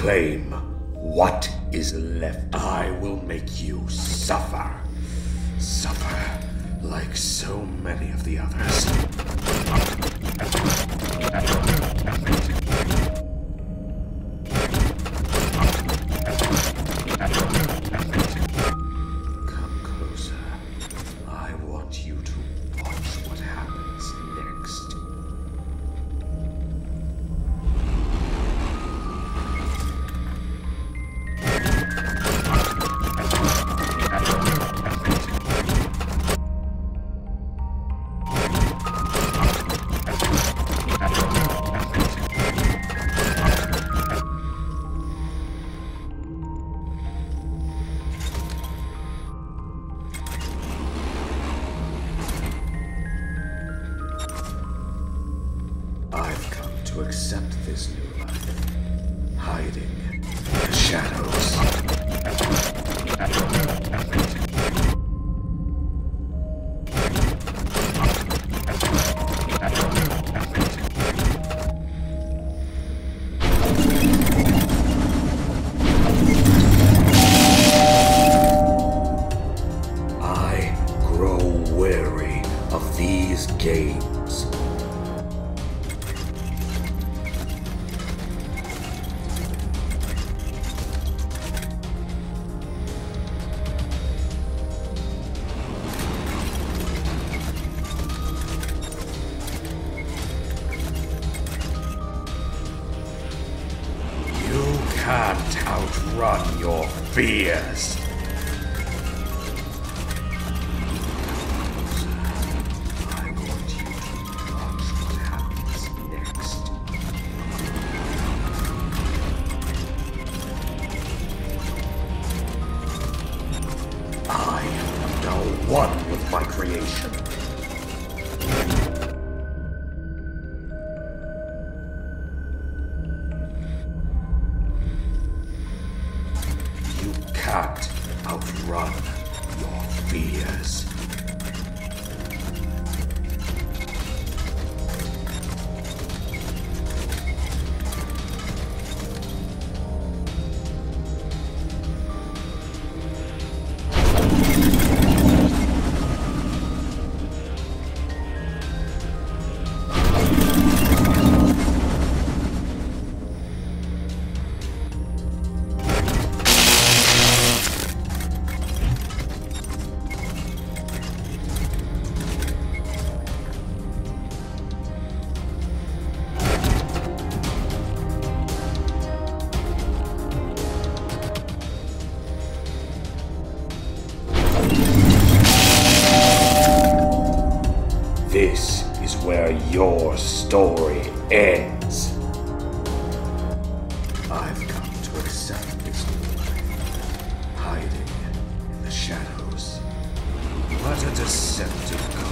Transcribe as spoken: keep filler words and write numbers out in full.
Claim what is left. I will make you suffer. Suffer like so many of the others. Come closer. I want you to watch what happens next. I've come to accept this new life, hiding in the shadows. I grow weary of these games. Can't outrun your fears. I want you to watch what happens next. I am now one with my creation. Can't outrun your fears. This is where your story ends. I've come to accept this new life, hiding in the shadows. What a deceptive